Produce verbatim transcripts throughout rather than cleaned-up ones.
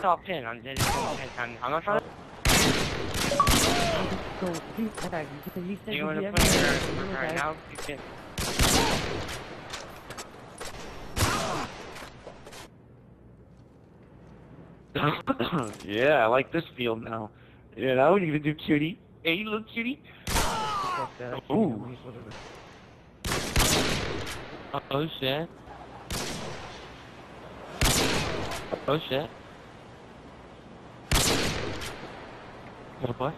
top ten on ten times. I'm not trying to. You want to play her right now? You can. Yeah, I like this field now. Yeah, now what are you gonna do, cutie? Hey, you little cutie. Ooh. Oh shit. Oh shit. What what?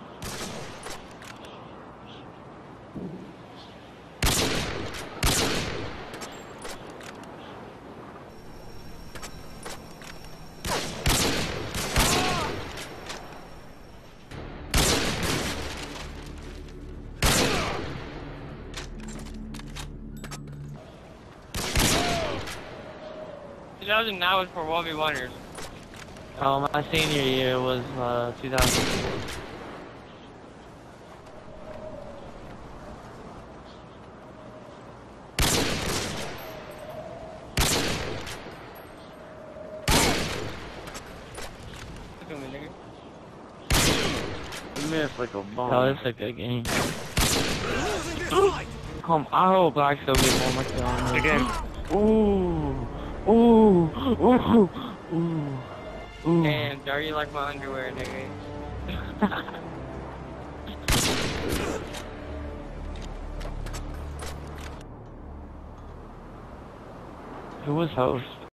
two thousand nine was for one v one-ers. Oh, my senior year was uh, two thousand four. Look at me, nigga. You missed like a bomb. Oh, it's a good game. Come, I hope Cvoxo get one more kill. Again. Ooh. Ooh, ooh, ooh, ooh. Damn, dirty like my underwear, nigga. Who was host?